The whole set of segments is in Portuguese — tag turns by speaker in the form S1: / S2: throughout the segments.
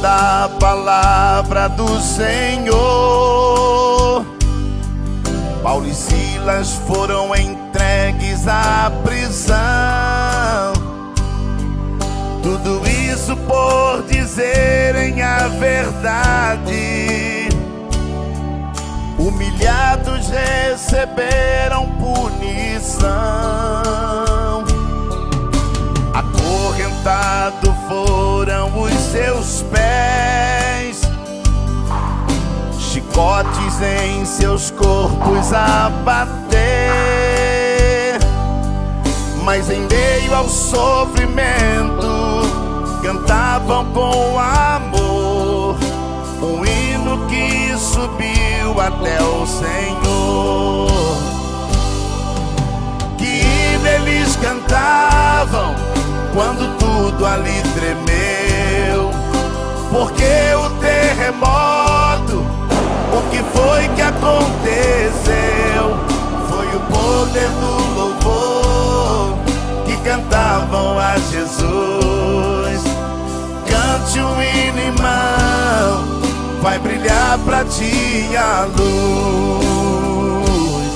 S1: da palavra do Senhor, Paulo e Silas foram entregues à prisão. Tudo isso por dizerem a verdade. Humilhados receberam punição. Acorrentado foram os seus pés, chicotes em seus corpos a bater. Mas em meio ao sofrimento cantavam com amor um hino que subiu até o Senhor. Que hino eles cantavam quando tudo ali tremeu? Porque o terremoto, o que foi que aconteceu? Foi o poder do louvor que cantavam a Jesus. Cante um hino, irmão, vai brilhar pra ti a luz.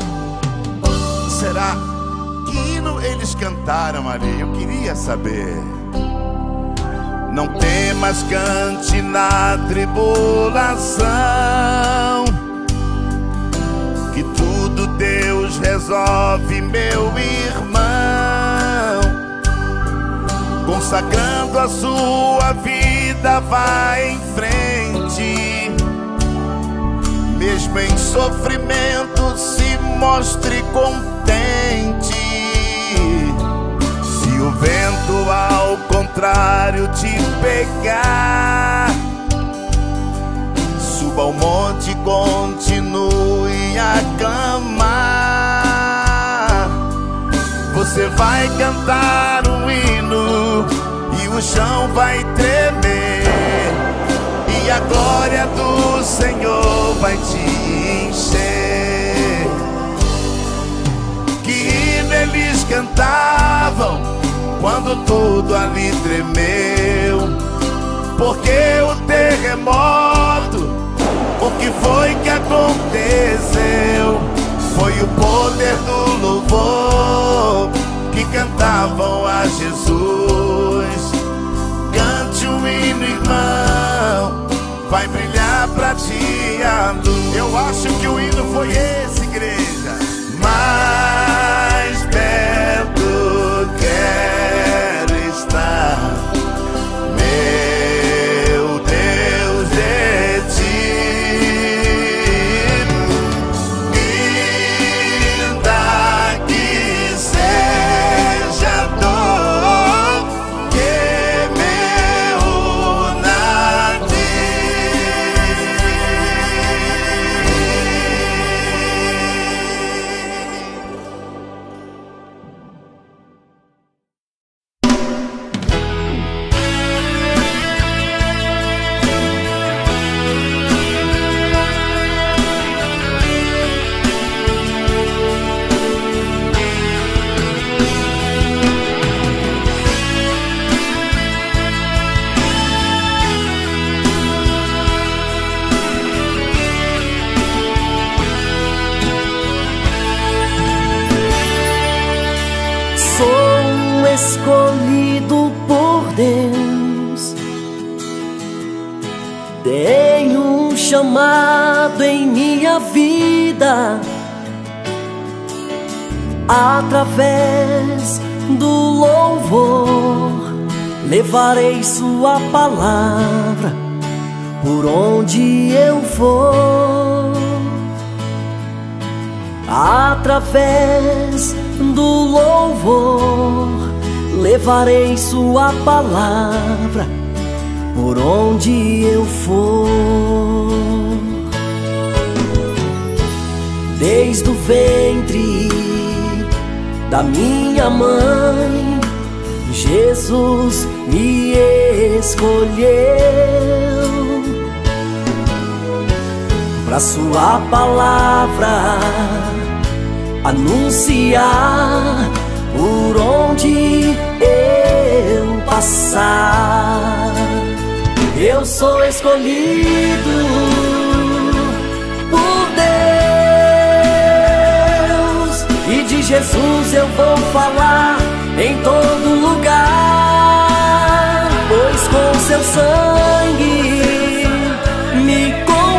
S1: Será que hino eles cantaram ali? Eu queria saber. Não temas, cante na tribulação, que tudo Deus resolve, meu irmão. Consagrando a sua vida, vai em frente. Mesmo em sofrimento, se mostre contente. Se o vento ao contrário te pegar, suba ao monte e continue a clamar. Você vai cantar um hino e o chão vai tremer, e a glória do Senhor vai te encher. Que hino eles cantavam quando tudo ali tremeu? Porque o terremoto, o que foi que aconteceu? Foi o poder do louvor que cantavam a Jesus. Cante um hino, irmão, vai brilhar pra ti a luz. Eu acho que o hino foi esse, igreja. Mais perto quero estar, meu Deus, de ti. Ainda que seja dor que me una a ti.
S2: Sou escolhido por Deus, tenho um chamado em minha vida. Através do louvor levarei sua palavra por onde eu for. Através do louvor levarei sua palavra por onde eu for. Desde o ventre da minha mãe, Jesus me escolheu pra sua palavra anunciar por onde eu passar. Eu sou escolhido por Deus, e de Jesus eu vou falar em todo lugar, pois com seu sangue me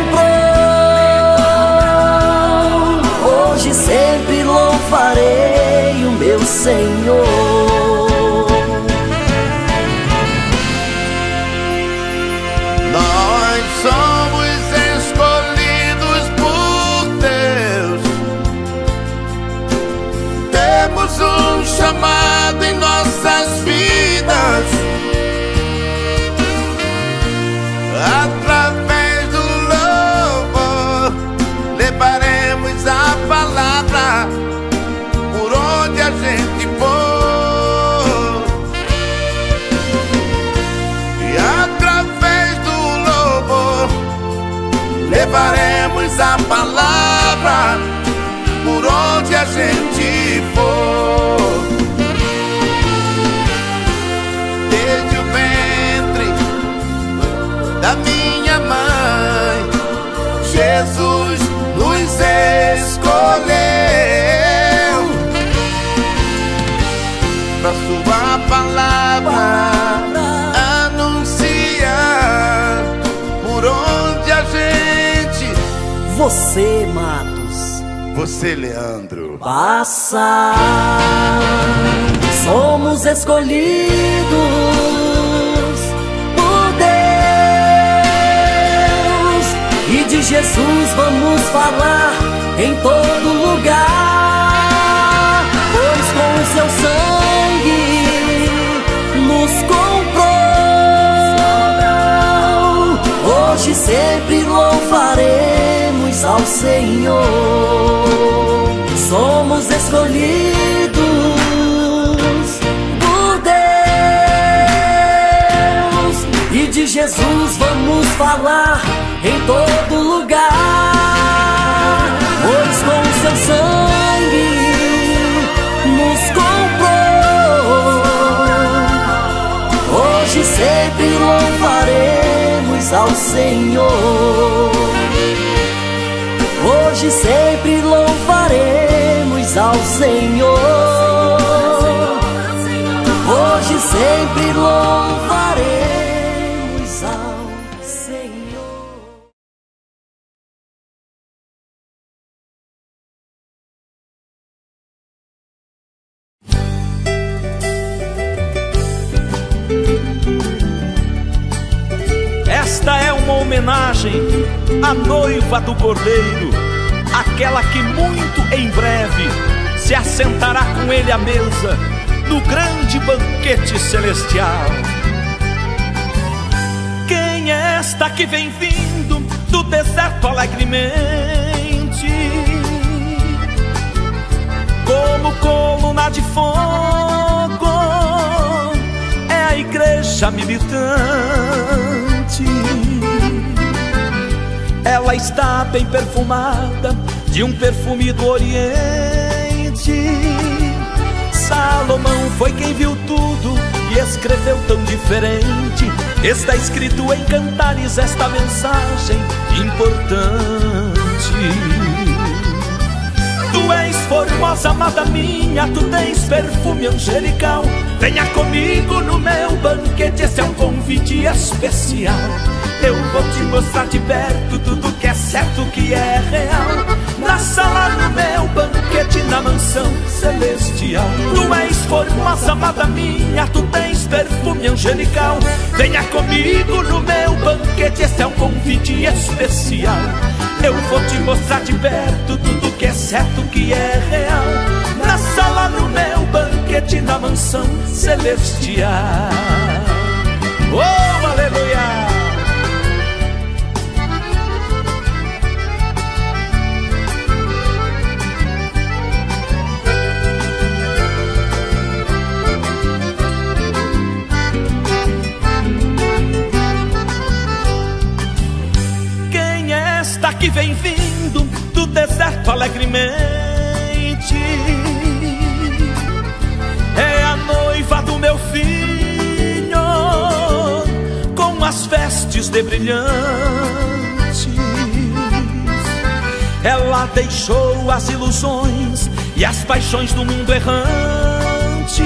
S2: comprou. Hoje sempre louvarei o meu Senhor.
S1: Nós somos escolhidos por Deus, temos um chamado em nossas vidas. Através do louvor levaremos a palavra por onde a gente for, e através do louvor levaremos a palavra por onde a gente for. Desde o ventre da minha mãe, Jesus nos escolheu pra sua palavra anunciar por onde a gente.
S2: Você, Matos,
S1: você, Leandro,
S2: passa. Somos escolhidos por Deus, e de Jesus vamos falar em todo lugar, pois com o seu sangue nos comprou. Hoje sempre louvaremos ao Senhor. Somos escolhidos por Deus, e de Jesus vamos falar em todo lugar, pois com o seu sangue nos comprou. Hoje sempre louvaremos ao Senhor. Hoje sempre louvaremos ao Senhor. Hoje sempre louvaremos ao Senhor.
S3: Esta é uma homenagem à noiva do Cordeiro, aquela que muito em breve se assentará com ele à mesa no grande banquete celestial. Quem é esta que vem vindo do deserto alegremente, como coluna de fogo? É a igreja militante. Ela está bem perfumada de um perfume do Oriente. Salomão foi quem viu tudo e escreveu tão diferente. Está escrito em Cantares esta mensagem importante. Tu és formosa, amada minha, tu tens perfume angelical. Venha comigo no meu banquete, esse é um convite especial. Eu vou te mostrar de perto tudo que é certo, que é real. Na sala, no meu banquete, na mansão celestial. Tu és formosa, amada minha, tu tens perfume angelical. Venha comigo no meu banquete, esse é um convite especial. Eu vou te mostrar de perto tudo que é certo, que é real. Na sala, no meu banquete, na mansão celestial. Oh, aleluia! Que vem vindo do deserto alegremente, é a noiva do meu filho, com as vestes vestes de brilhantes. Ela deixou as ilusões e as paixões do mundo errante.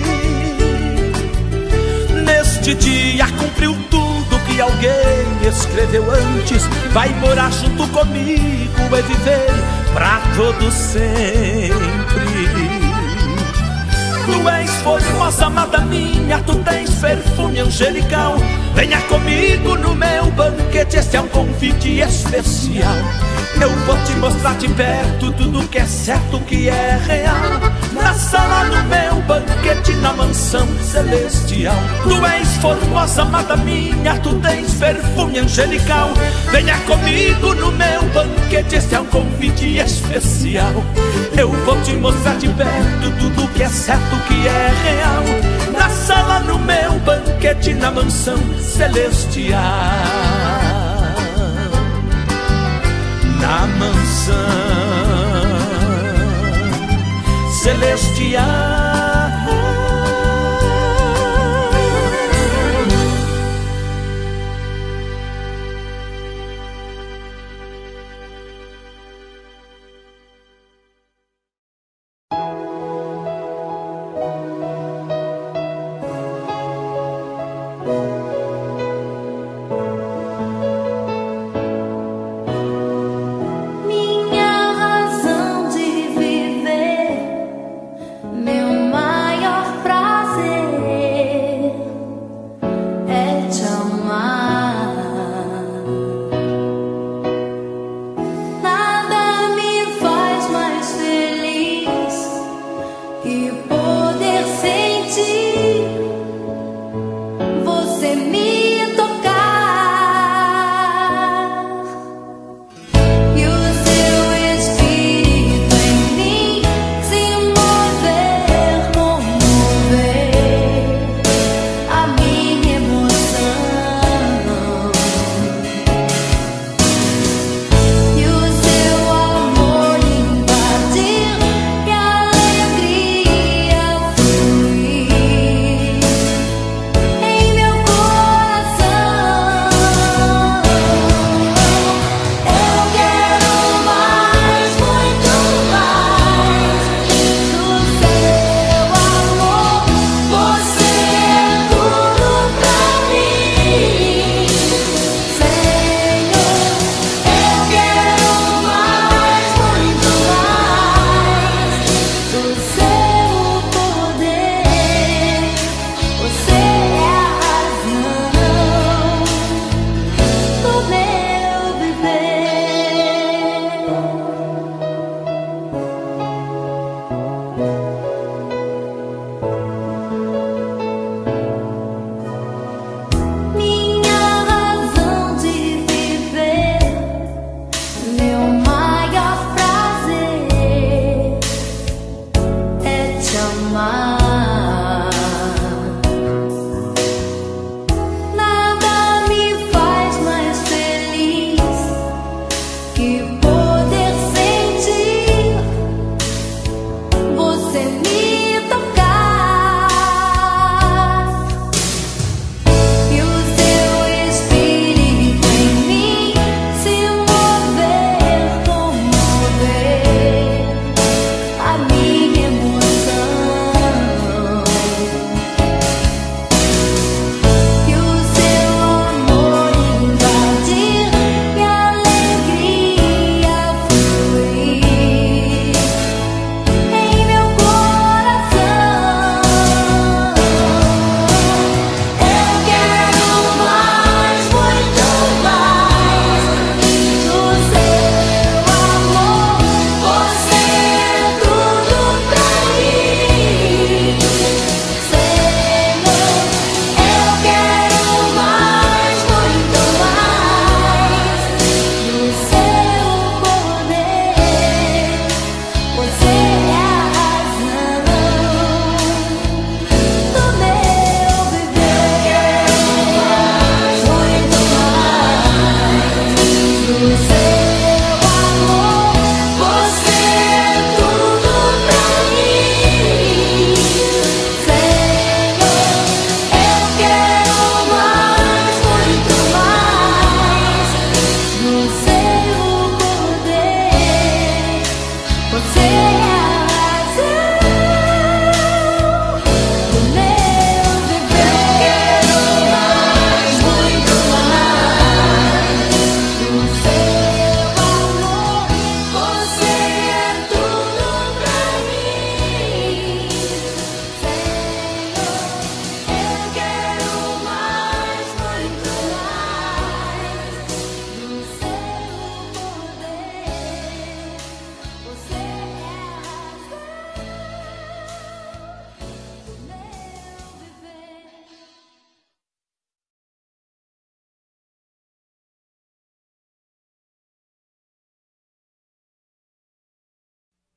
S3: Neste dia cumpriu tudo que alguém escreveu antes. Vai morar junto comigo e viver pra todo sempre. Tu és formosa, amada minha, tu tens perfume angelical. Venha comigo no meu banquete, este é um convite especial. Eu vou te mostrar de perto tudo que é certo, que é real. Na sala, no meu banquete, na mansão celestial. Tu és formosa, amada minha, tu tens perfume angelical. Venha comigo no meu banquete, este é um convite especial. Eu vou te mostrar de perto tudo que é certo, que é real. Na sala, no meu banquete, na mansão celestial. Na mansão celestial.
S4: Minha razão de viver, meu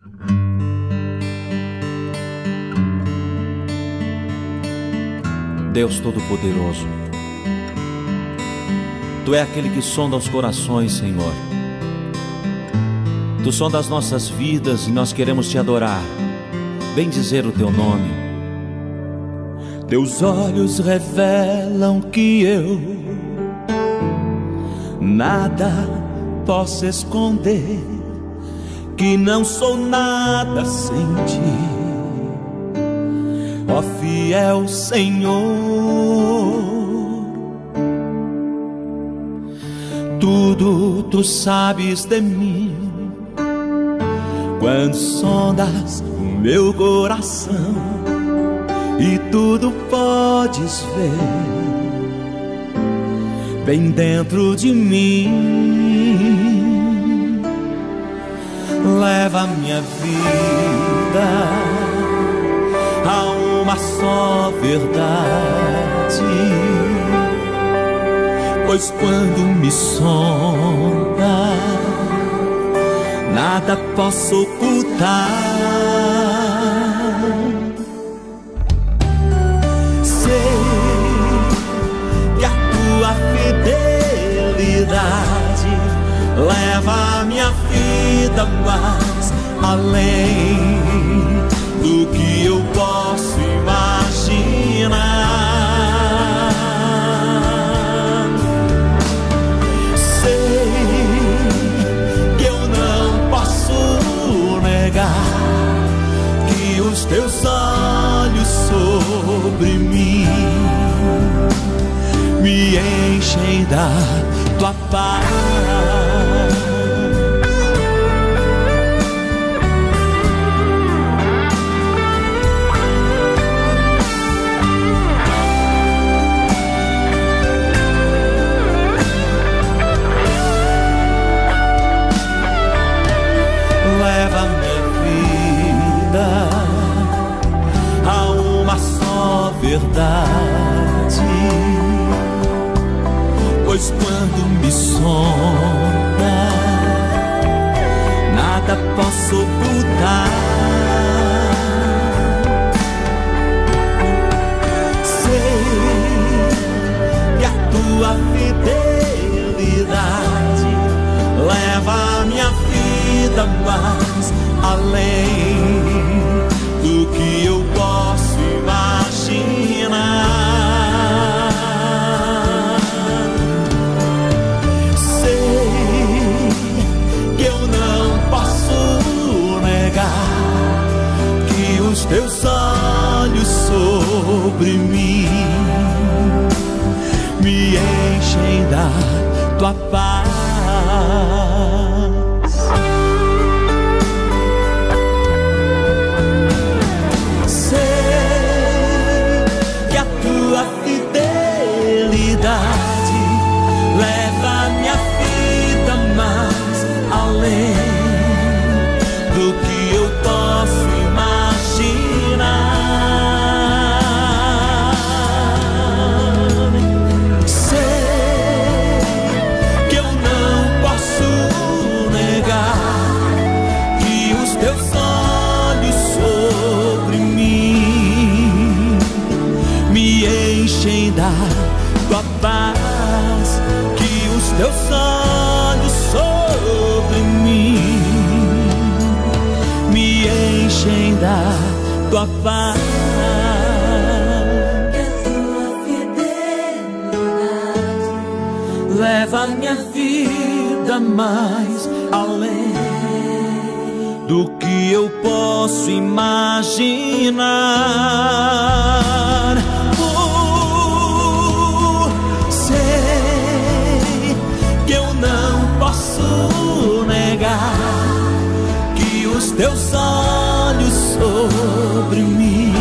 S4: Deus Todo-Poderoso, Tu é aquele que sonda os corações, Senhor. Tu sonda as nossas vidas e nós queremos Te adorar, bendizer o Teu nome.
S3: Teus olhos revelam que eu nada posso esconder, que não sou nada sem Ti. Ó fiel Senhor, tudo Tu sabes de mim, quando sondas o meu coração, e tudo podes ver bem dentro de mim. Leva minha vida a uma só verdade, pois quando me sonda, nada posso ocultar. Sei que a Tua fidelidade leva a minha vida mais além do que eu posso imaginar. Sei que eu não posso negar que os Teus olhos sobre mim me enchem da Tua paz. Leva minha vida a uma só verdade, pois quando me sonda, nada posso ocultar. Sei que a Tua fidelidade leva a minha vida mais além do que eu posso imaginar. Sei que eu não posso negar que os Teus olhos sobre mim me enchem da Tua paz. Leva minha vida mais além do que eu posso imaginar. Sei que eu não posso negar que os Teus olhos sobre mim me enchem da Tua paz. Teus olhos sobre mim me enchem da Tua paz. Que a Tua fidelidade leva minha vida mais além do que eu posso imaginar. Não posso negar que os Teus olhos sobre mim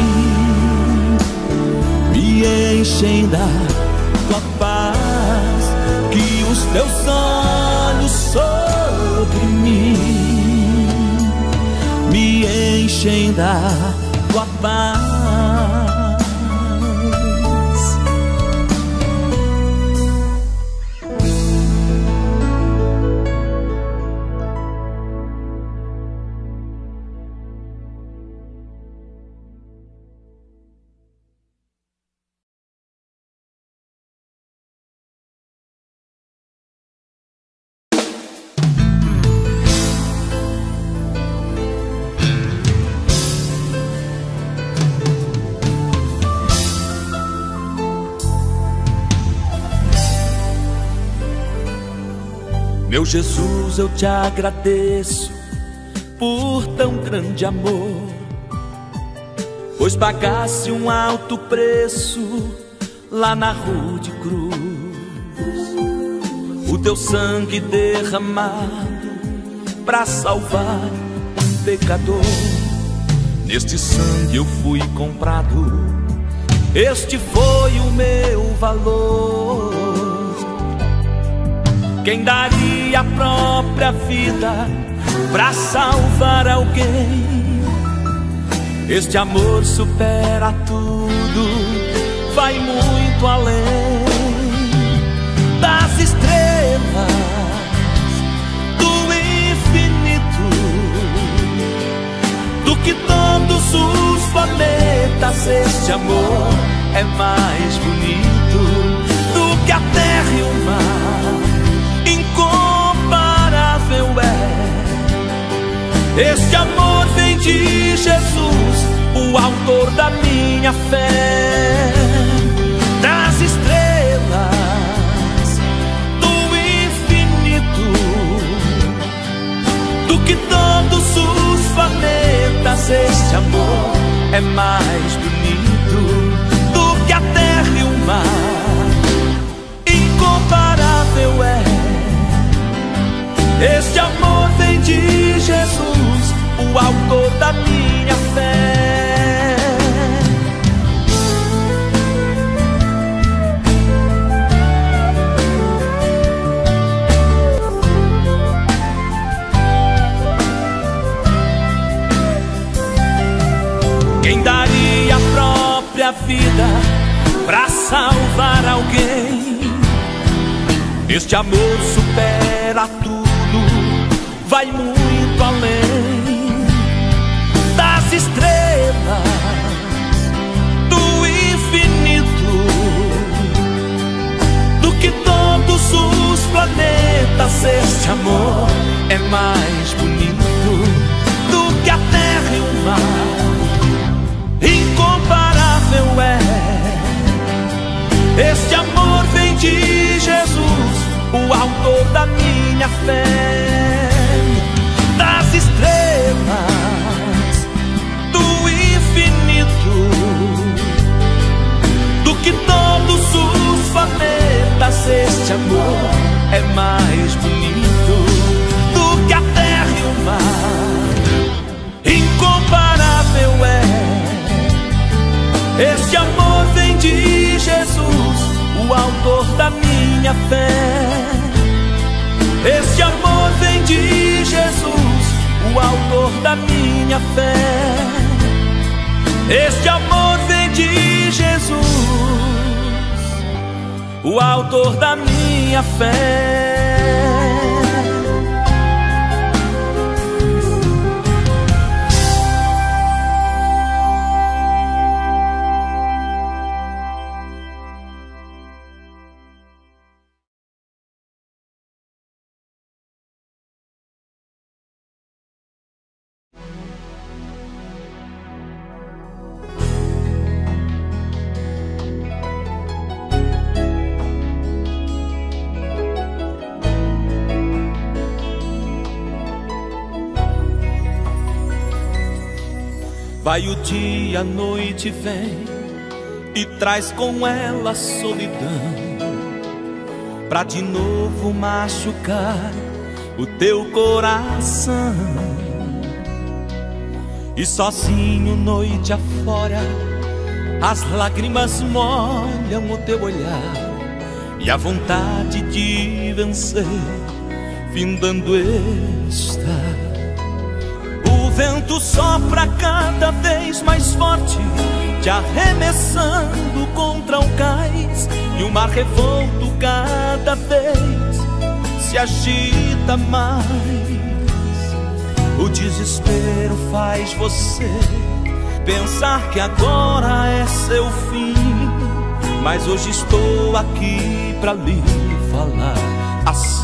S3: me enchem da Tua paz, que os Teus olhos sobre mim me enchem da Tua paz. Meu Jesus, eu te agradeço por tão grande amor, pois pagasse um alto preço lá na rude cruz. O teu sangue derramado pra salvar um pecador. Neste sangue eu fui comprado, este foi o meu valor. Quem daria a própria vida pra salvar alguém? Este amor supera tudo, vai muito além das estrelas, do infinito, do que todos os planetas. Este amor é mais bonito do que a terra e o mar, incomparável é. Este amor vem de Jesus, o autor da minha fé. Das estrelas, do infinito, do que todos os planetas. Este amor é mais bonito do que a terra e o mar, incomparável é. Este amor vem de Jesus, o autor da minha fé. Quem daria a própria vida pra salvar alguém? Este amor supera tudo, vai muito além das estrelas, do infinito, do que todos os planetas. Este amor é mais bonito do que a terra e o mar, incomparável é. Este amor vem de Jesus, o autor da minha fé. Das estrelas, do infinito, do que todos os planetas. Este amor é mais bonito do que a terra e o mar, incomparável é. Este amor vem de Jesus, o autor da minha fé. Este amor vem de Jesus, o autor da minha fé. Este amor vem de Jesus, o autor da minha fé. Vai o dia, a noite vem e traz com ela a solidão, pra de novo machucar o teu coração. E sozinho noite afora, as lágrimas molham o teu olhar, e a vontade de vencer findando está. O vento sopra cada vez mais forte, te arremessando contra o cais, e o mar revolto cada vez se agita mais. O desespero faz você pensar que agora é seu fim, mas hoje estou aqui pra lhe falar assim.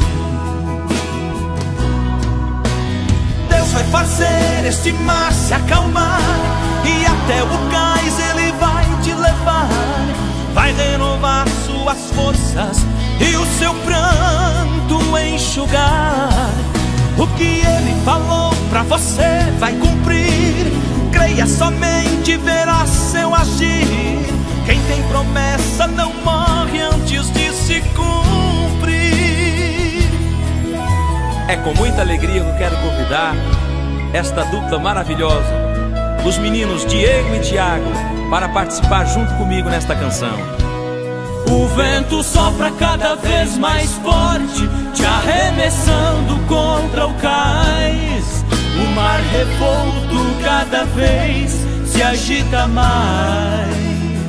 S3: Deus vai fazer este mar se acalmar, e até o cais Ele vai te levar. Vai renovar suas forças e o seu pranto enxugar. que Ele falou pra você vai cumprir. Creia somente, verá seu agir. Quem tem promessa não morre antes de se cumprir.
S4: É com muita alegria que eu quero convidar esta dupla maravilhosa, os meninos Diego e Tiago, para participar junto comigo nesta canção.
S2: O vento sopra cada vez mais forte, te arremessando contra o cais. O mar revolto cada vez se agita mais.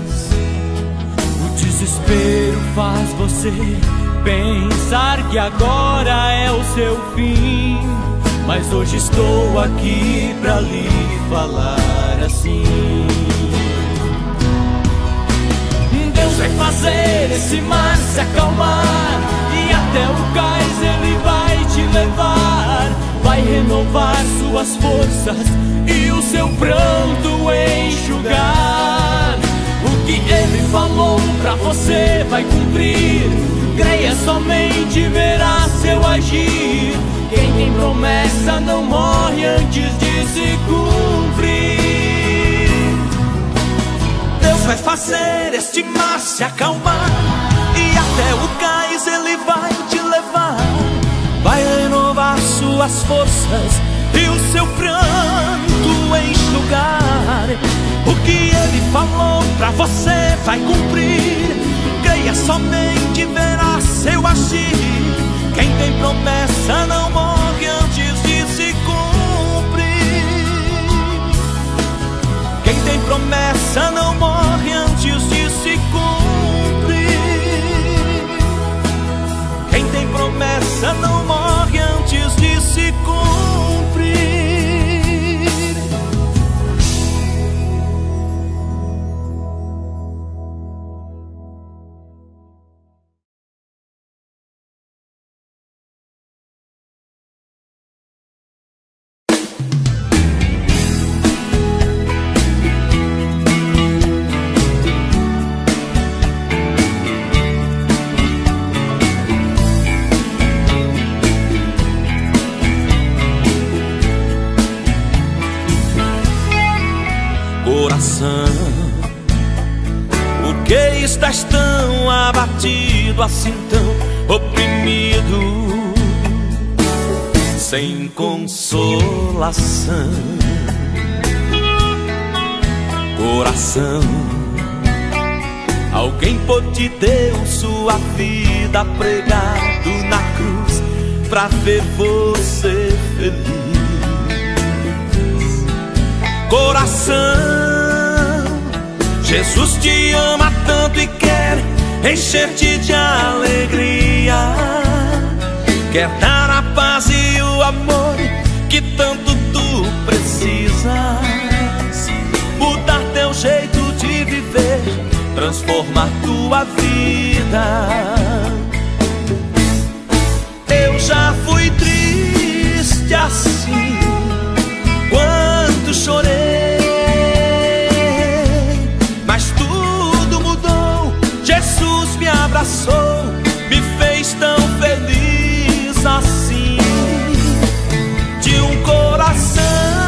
S2: O desespero faz você pensar que agora é o seu fim. Mas hoje estou aqui pra lhe falar assim: Deus vai fazer esse mar se acalmar, e até o cais Ele vai te levar. Vai renovar suas forças e o seu pranto enxugar. O que Ele falou pra você vai cumprir. Creia somente, verá seu agir. Quem tem promessa não morre antes de se cumprir.
S3: Deus vai fazer este mar se acalmar, e até o cais Ele vai te levar. Vai renovar suas forças e o seu pranto enxugar. O que Ele falou pra você vai cumprir. Creia somente, verá seu agir. Quem tem promessa não morre antes de se cumprir. Quem tem promessa não morre antes de se cumprir. Quem tem promessa não morre antes de se cumprir. Por que estás tão abatido, assim tão oprimido, sem consolação? Coração, alguém por ti deu sua vida pregado na cruz pra ver você feliz. Coração, Jesus te ama tanto e quer encher-te de alegria. Quer dar a paz e o amor que tanto tu precisas. Mudar teu jeito de viver, transformar tua vida. Eu já fui triste assim, quanto chorei. Jesus me abraçou, me fez tão feliz assim. De um coração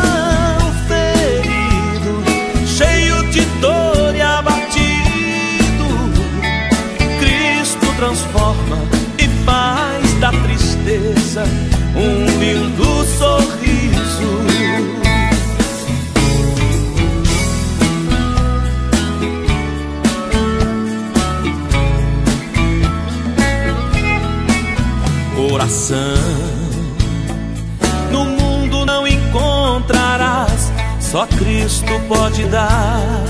S3: ferido, cheio de dor e abatido, Cristo transforma e faz da tristeza um lindo sorriso. Coração, no mundo não encontrarás, só Cristo pode dar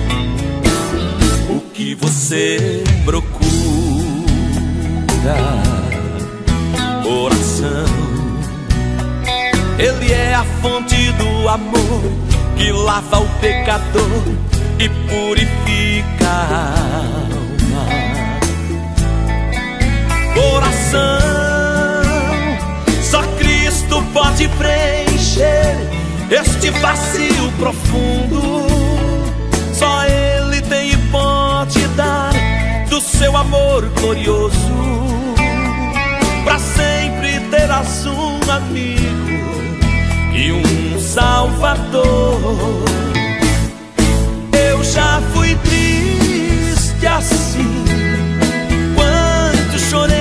S3: o que você procura. Coração, Ele é a fonte do amor que lava o pecador e purifica a alma. Coração, só Cristo pode preencher este vazio profundo. Só Ele tem e pode dar do seu amor glorioso. Pra sempre terás um amigo Salvador. Eu já fui triste assim, quanto chorei,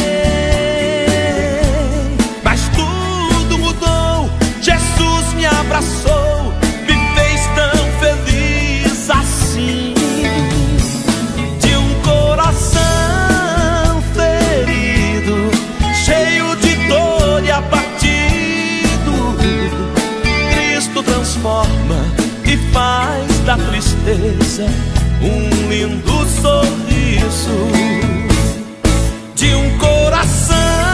S3: mas tudo mudou. Jesus me abraçou, me fez tão feliz assim. De um coração ferido, cheio de dor e abatido, Cristo transforma e faz da tristeza um lindo sorriso. De um coração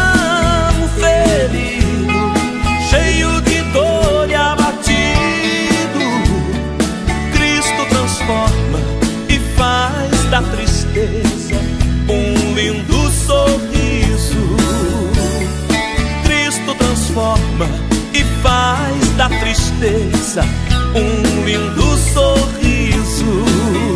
S3: ferido, cheio de dor e abatido, Cristo transforma e faz da tristeza um lindo sorriso. Cristo transforma e faz da tristeza um lindo sorriso.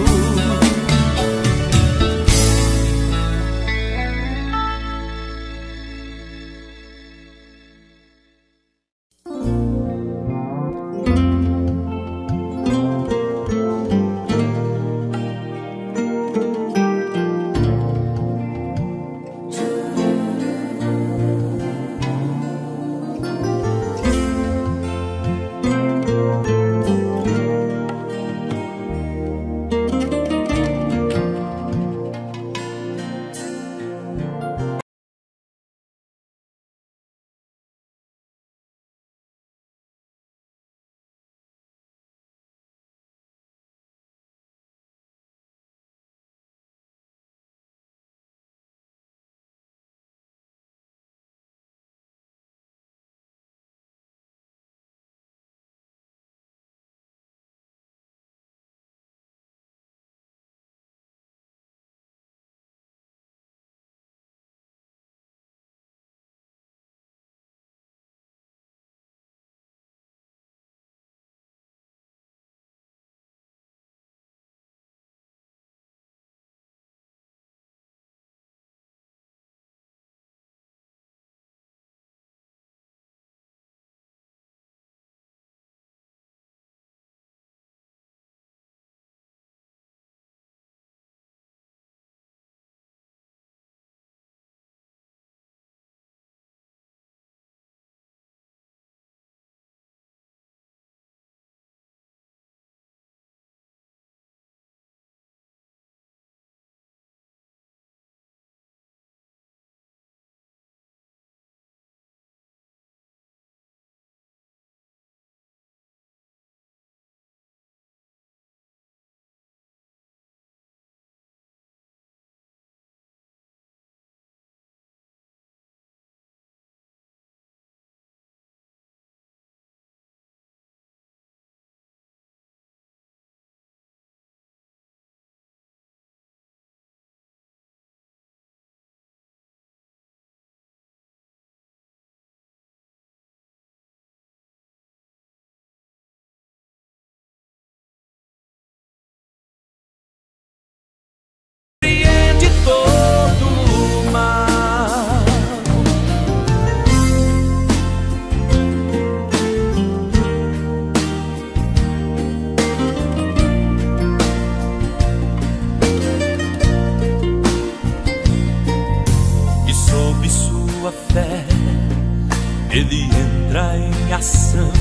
S3: Ele entra em ação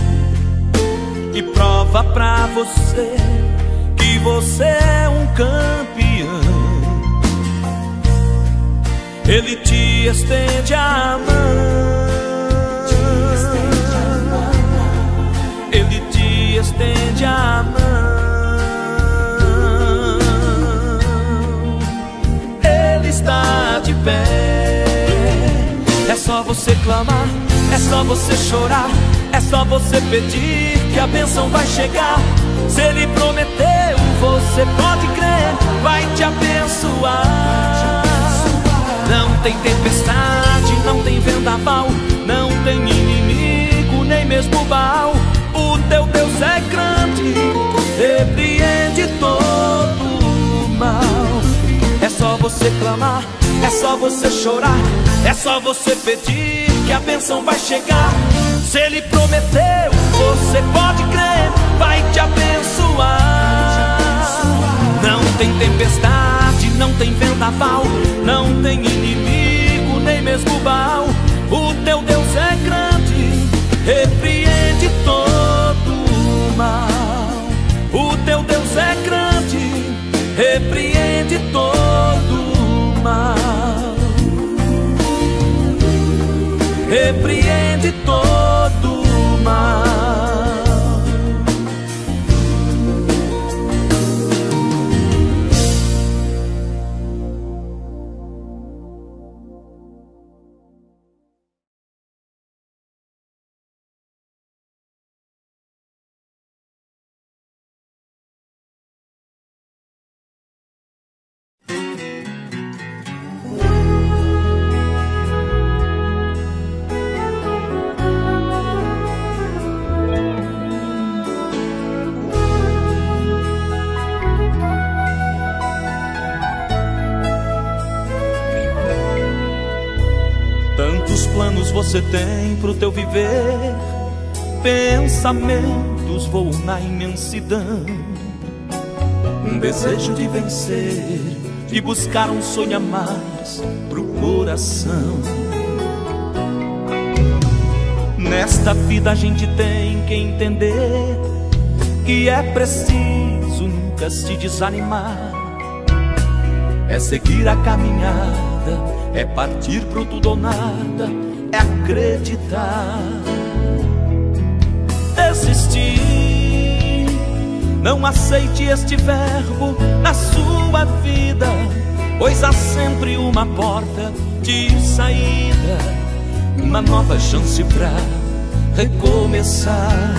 S3: e prova pra você que você é um campeão. Ele te estende a mão, ele te estende a mão. Ele está de pé. É só você clamar, é só você chorar, é só você pedir que a bênção vai chegar. Se Ele prometeu, você pode crer, vai te abençoar. Não tem tempestade, não tem vendaval, não tem inimigo, nem mesmo Baal. O teu Deus é grande, repreende todo o mal. É só você clamar, é só você chorar, é só você pedir que a bênção vai chegar. Se Ele prometeu, você pode crer, vai te abençoar. Não tem tempestade, não tem vendaval, não tem inimigo, nem mesmo Baal. O teu Deus é grande, repreende todo o mal. O teu Deus é grande, repreende todo o mal. Repreende todo o mal.
S2: Tantos planos você tem pro teu viver, pensamentos voam na imensidão. Um desejo de vencer, de buscar um sonho a mais pro coração. Nesta vida a gente tem que entender que é preciso nunca se desanimar. É seguir a caminhada, é partir pro tudo ou nada, é acreditar. Desistir, não aceite este verbo na sua vida, pois há sempre uma porta de saída, uma nova chance pra recomeçar.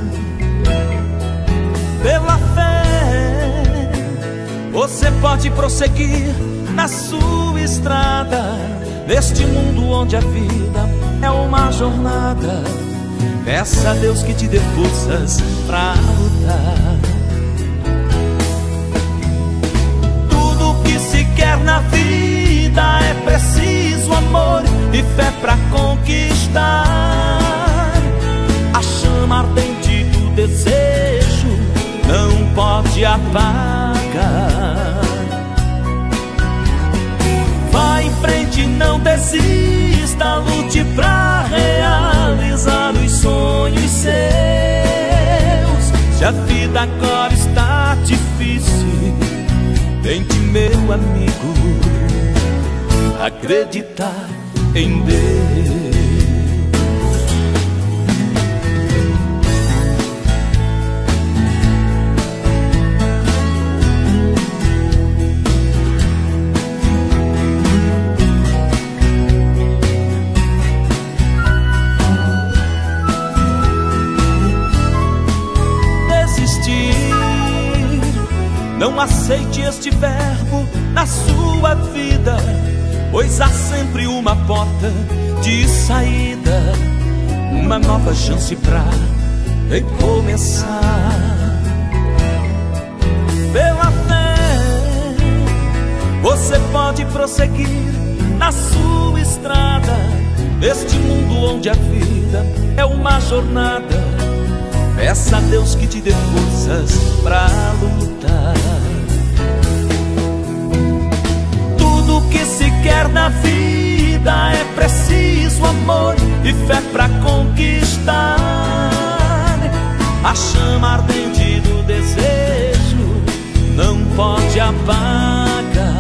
S2: Pela fé, você pode prosseguir na sua estrada, neste mundo onde a vida é uma jornada. Peça a Deus que te dê forças pra lutar. Tudo que se quer na vida é preciso amor e fé pra conquistar. A chama ardente do desejo não pode apagar. Vá em frente, não desista, lute pra realizar os sonhos seus. Se a vida agora está difícil, tente, meu amigo, acreditar em Deus. Não aceite este verbo na sua vida, pois há sempre uma porta de saída, uma nova chance pra recomeçar. Pela fé, você pode prosseguir na sua estrada, neste mundo onde a vida é uma jornada. Peça a Deus que te dê forças pra lutar. Tudo que se quer na vida é preciso amor e fé pra conquistar. A chama ardente do desejo não pode apagar.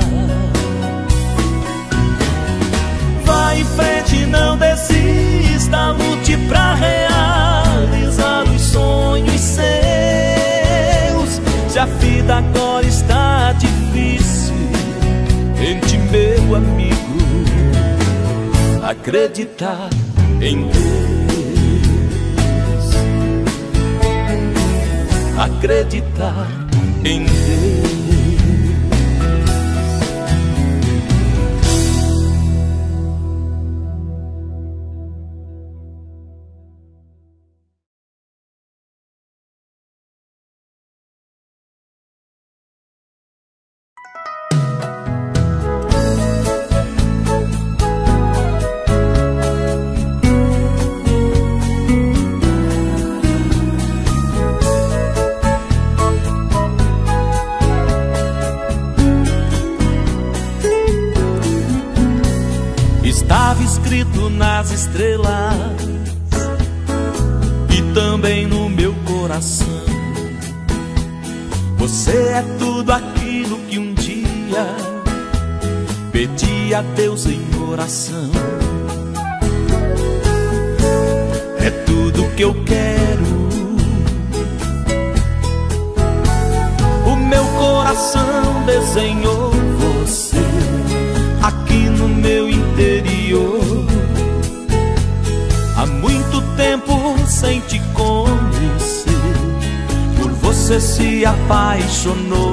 S2: Vá em frente, não desista, lute pra realizar os sonhos seus. Se a vida agora está difícil, tente, meu amigo, acreditar em Deus. Acreditar em Deus.
S3: nas estrelas e também no meu coração. Você é tudo aquilo que um dia pedi a Deus em oração. É tudo que eu quero. O meu coração desenhou você aqui no meu interior. Há muito tempo sem te conhecer, por você se apaixonou.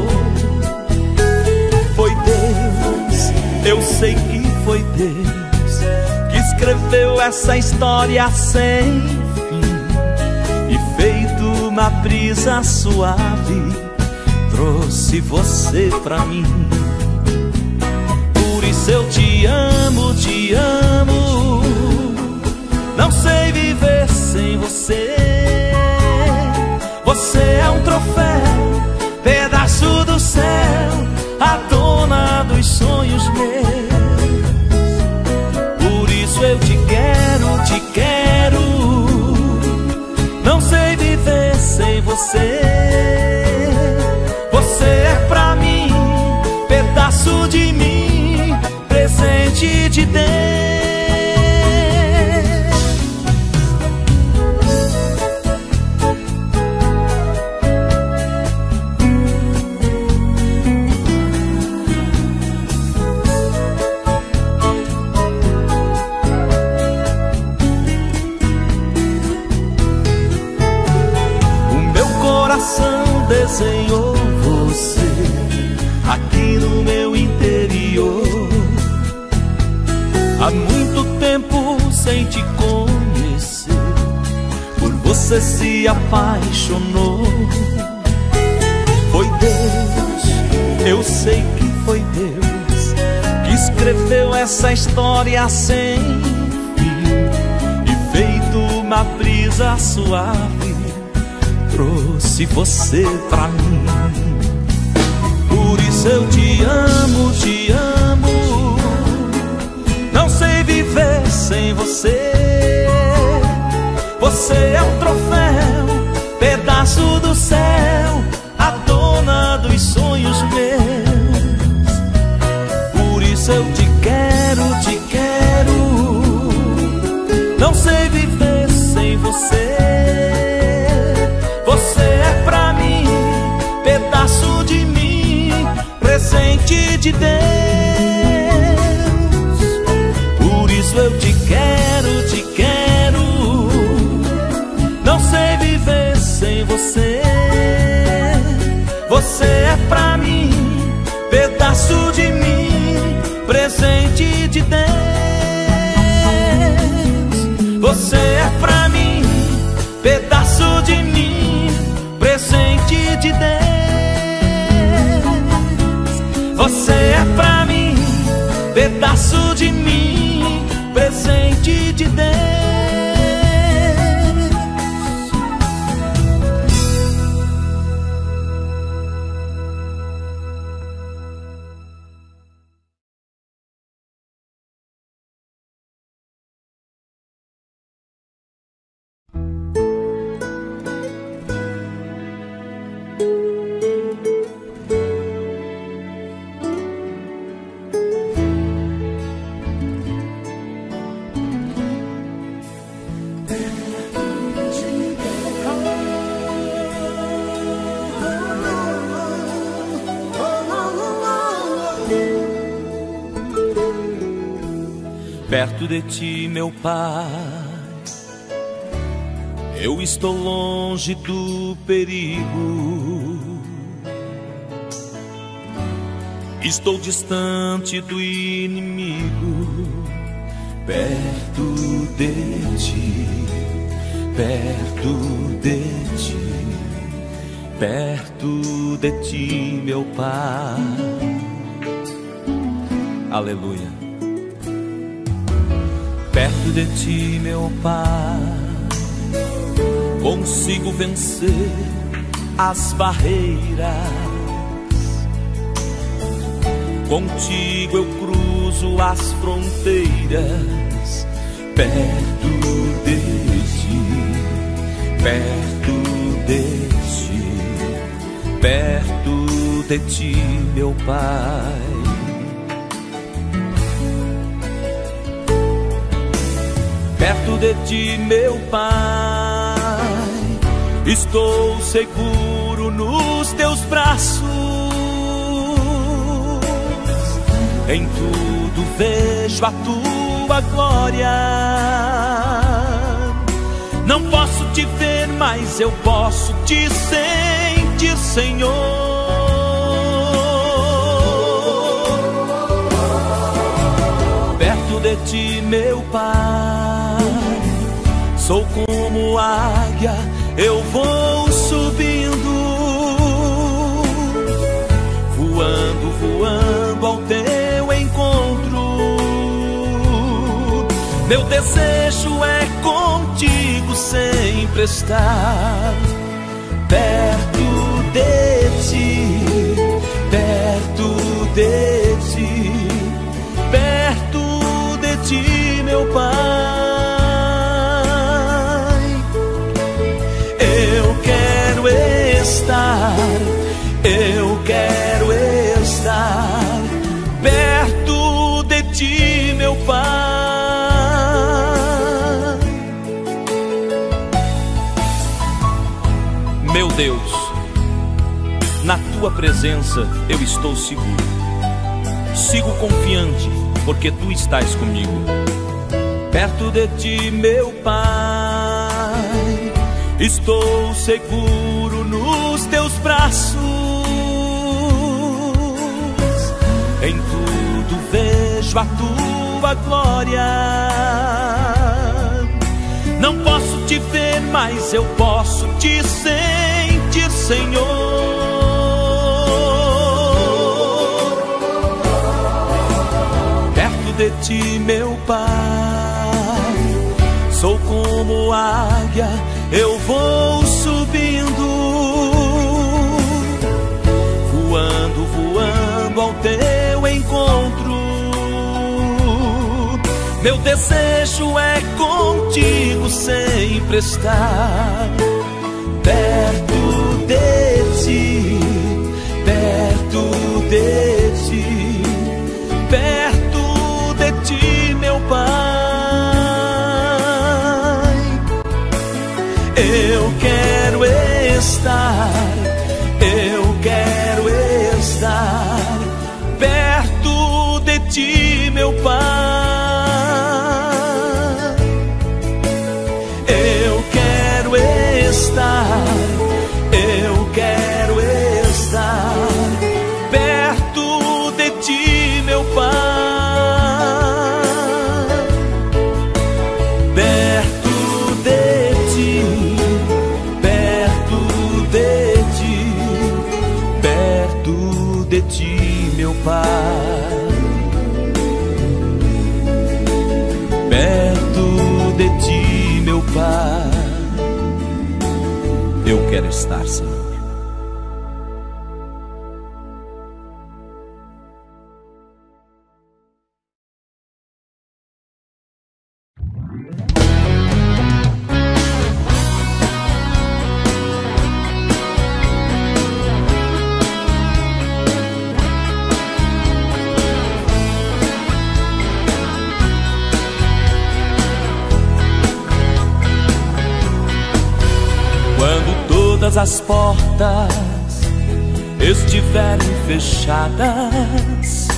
S3: Foi Deus, eu sei que foi Deus, que escreveu essa história sem fim, e feito uma brisa suave, trouxe você pra mim. Por isso eu te amo, te amo. Não sei viver sem você. Você é um troféu, pedaço do céu, a dona dos sonhos meus. Por isso eu te quero, te quero. Não sei viver sem você. Você é pra mim, pedaço de mim, presente de Deus. Desenhou você aqui no meu interior. Há muito tempo sem te conhecer, por você se apaixonou. Foi Deus, eu sei que foi Deus, que escreveu essa história sem fim, e feito uma brisa suave, trouxe você pra mim. Por isso eu te amo, te amo. Não sei viver sem você. Você é um troféu, pedaço do céu, a dona dos sonhos meus. Por isso eu te quero, te quero. Não sei viver sem você. Você é pra mim, pedaço de mim, presente de Deus. Por isso eu te quero, te quero. Não sei viver sem você. Você é pra mim, pedaço de mim, presente de Deus. Você é pra mim, pedaço de mim, presente de Deus. Você é pra mim, pedaço de mim, presente de Deus. Perto de ti, meu Pai, eu estou longe do perigo. Estou distante do inimigo. Perto de ti, perto de ti, perto de ti, meu Pai. Aleluia. Perto de ti, meu Pai, consigo vencer as barreiras. Contigo eu cruzo as fronteiras, perto de ti, perto de ti, perto de ti, meu Pai. Perto de ti, meu Pai, estou seguro nos teus braços. Em tudo vejo a tua glória. Não posso te ver, mas eu posso te sentir, Senhor. Perto de ti, meu Pai, sou como águia, eu vou subindo, voando, voando ao teu encontro. Meu desejo é contigo sempre estar, perto de ti, perto de ti, perto de ti, meu Pai. Eu quero estar perto de ti, meu Pai. Meu Deus, na tua presença eu estou seguro. Sigo confiante, porque tu estás comigo. Perto de ti, meu Pai, estou seguro nos teus braços. Em tudo vejo a tua glória. Não posso te ver, mas eu posso te sentir, Senhor. Perto de ti, meu Pai, sou como águia, eu vou subindo, voando, voando ao teu encontro. Meu desejo é contigo sempre estar, perto de ti, perto de ti, perto de ti, meu Pai. Eu quero estar perto de ti, meu Pai. Eu quero estar perto de ti, meu Pai. Perto de ti, perto de ti, perto de ti, meu Pai. Perto de ti, meu Pai. Eu quero estar, Senhor. As portas estiverem fechadas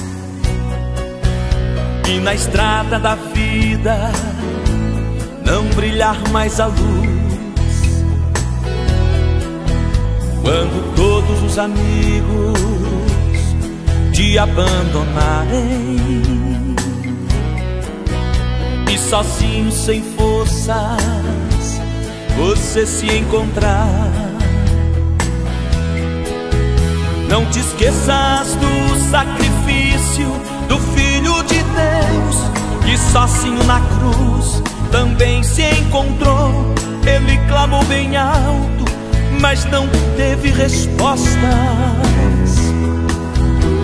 S3: e na estrada da vida não brilhar mais a luz, quando todos os amigos te abandonarem e sozinho sem forças você se encontrar, não te esqueças do sacrifício do Filho de Deus, que sozinho na cruz também se encontrou. Ele clamou bem alto, mas não teve respostas.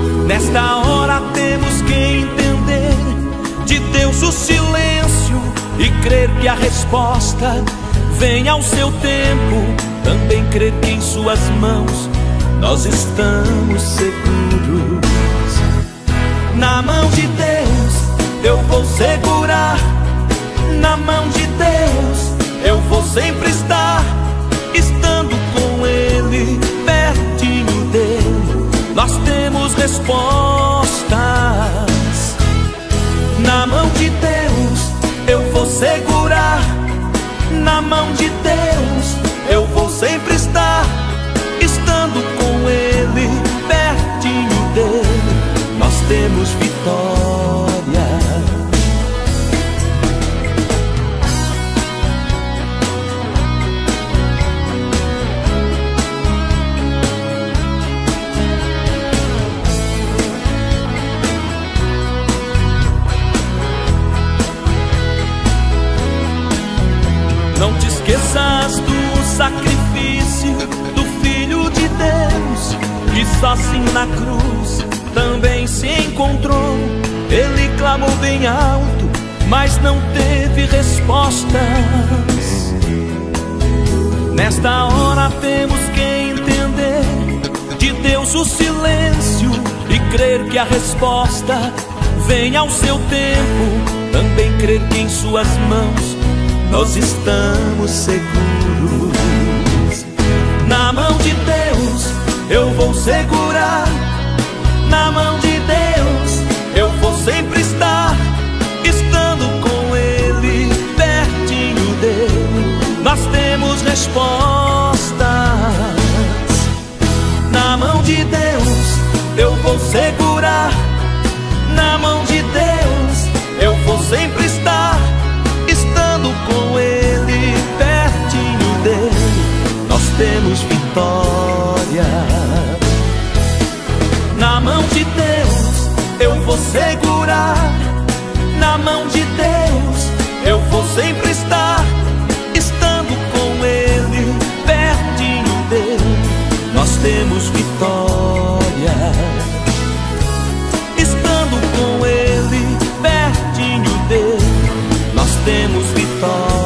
S3: Nesta hora temos que entender, de Deus o silêncio e crer que a resposta vem ao seu tempo. Também crer que em suas mãos nós estamos seguros. Na mão de Deus eu vou segurar, na mão de Deus eu vou sempre estar. Estando com Ele, pertinho dele, nós temos respostas. Na mão de Deus eu vou segurar, na mão de Deus eu vou sempre estar. Estando com Ele, pertinho dele, nós temos vitória. Não te esqueças do sacrifício do Filho de Deus, que sozinho na cruz também se encontrou. Ele clamou bem alto, mas não teve respostas. Nesta hora temos que entender de Deus o silêncio e crer que a resposta vem ao seu tempo. Também crer que em suas mãos nós estamos seguros. Na mão de Deus eu vou segurar, na mão de Deus eu vou sempre estar. Estando com Ele, pertinho dele, nós temos respostas. Na mão de Deus eu vou segurar, na mão de Deus eu vou sempre estar. Estando com Ele, pertinho dele, nós temos vitória. Na mão de Deus eu vou segurar, na mão de Deus eu vou sempre estar. Estando com Ele, pertinho dele, nós temos vitória. Estando com Ele, pertinho dele, nós temos vitória.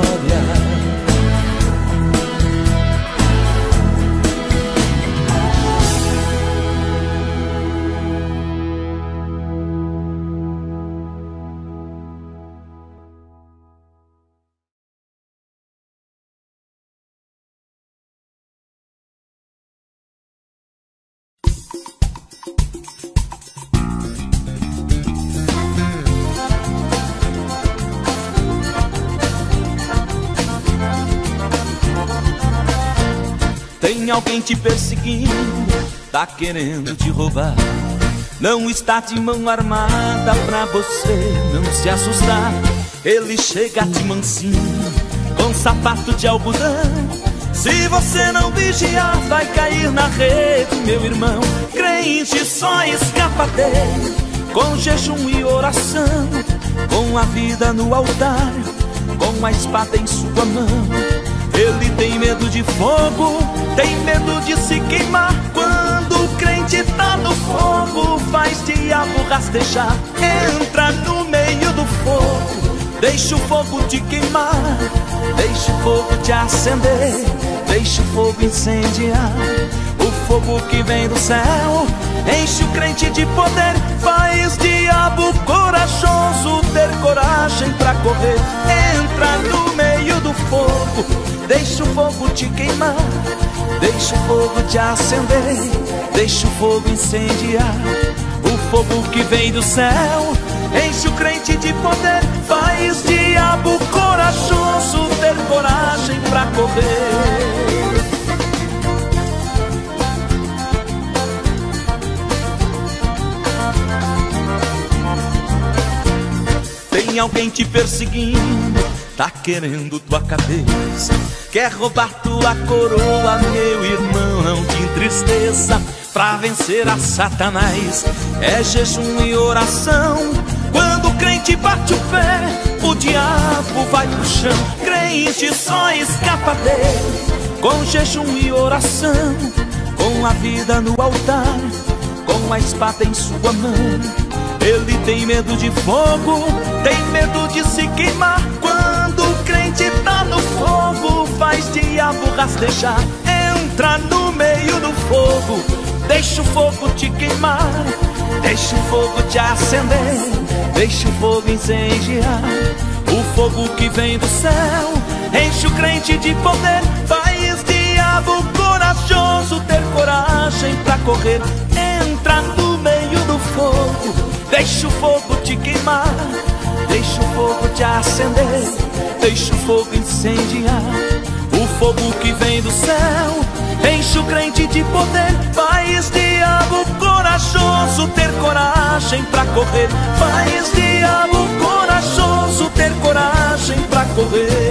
S3: Tem alguém te perseguindo, tá querendo te roubar. Não está de mão armada pra você não se assustar. Ele chega de mansinho, com sapato de algodão. Se você não vigiar, vai cair na rede, meu irmão. Crente só escapa dele com jejum e oração, com a vida no altar, com a espada em sua mão. Ele tem medo de fogo, tem medo de se queimar. Quando o crente tá no fogo, faz diabo rastejar. Entra no meio do fogo, deixa o fogo te queimar, deixa o fogo te acender, deixa o fogo incendiar. O fogo que vem do céu enche o crente de poder, faz diabo corajoso ter coragem pra correr. Entra no meio do fogo, deixa o fogo te queimar, deixa o fogo te acender, deixa o fogo incendiar. O fogo que vem do céu enche o crente de poder, faz diabo corajoso ter coragem pra correr. Tem alguém te perseguindo, tá querendo tua cabeça, quer roubar tua coroa, meu irmão, não te entristeça. Pra vencer a Satanás é jejum e oração. Quando o crente bate o pé, o diabo vai pro chão. Crente só escapa dele com jejum e oração, com a vida no altar, com a espada em sua mão. Ele tem medo de fogo, tem medo de se queimar. Quando o crente tá no fogo, faz diabo rastejar. Entra no meio do fogo, deixa o fogo te queimar, deixa o fogo te acender, deixa o fogo incendiar. O fogo que vem do céu enche o crente de poder. Faz diabo corajoso ter coragem pra correr. Entra no meio do fogo, deixa o fogo te queimar, deixa o fogo te acender, deixa o fogo incendiar. O fogo que vem do céu enche o crente de poder. Faz diabo corajoso ter coragem pra correr. Faz diabo corajoso ter coragem pra correr.